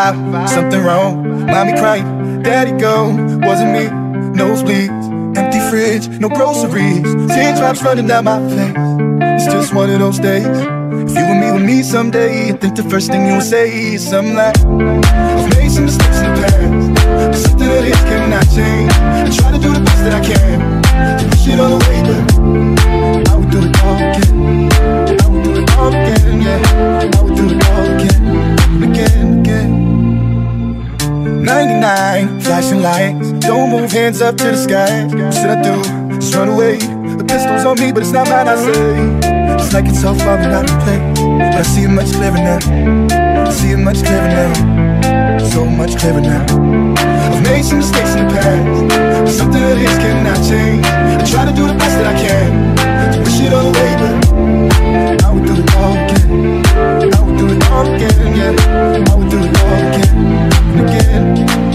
5, something wrong. Mommy crying, daddy gone. Wasn't me, nosebleeds, empty fridge, no groceries, teardrops running down my face. It's just one of those days. If you and me with me someday, I think the first thing you'll say is something like, I've made some mistakes in the past, but something that is cannot change. I try to do the best that I can to push it all away, but I would do it all again. I would do it all again, yeah. I would do it all again, again, again. 99, flashing lights, don't move, hands up to the sky. What should I do? Just run away. The pistol's on me, but it's not mine, I say. It's like it's all far and out of play, but I see it much clearer now. I see it much clearer now, so much clearer now. I've made some mistakes in the past, but something that is cannot change. I try to do the best that I can to push it all away, but I would do it all again. I would do it all again, yeah. I would do it all again and again.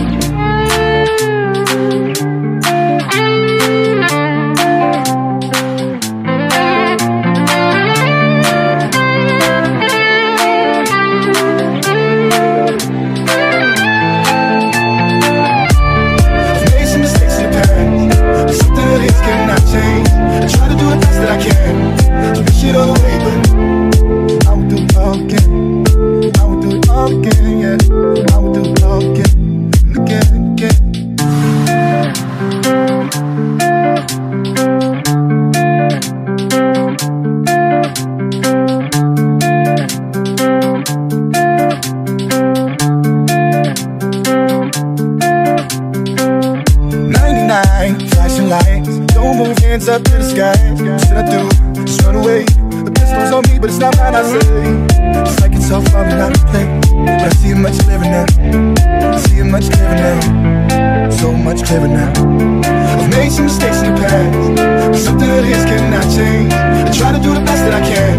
99, flashing lights, don't move, hands up to the sky. What should I do? Just run away. The pistol's on me, but it's not mine, I say. It's like it's all far and out of play, but I see it much clearer now. I see it much clearer now, so much clearer now. I've made some mistakes in the past, but something that is cannot change. I try to do the best that I can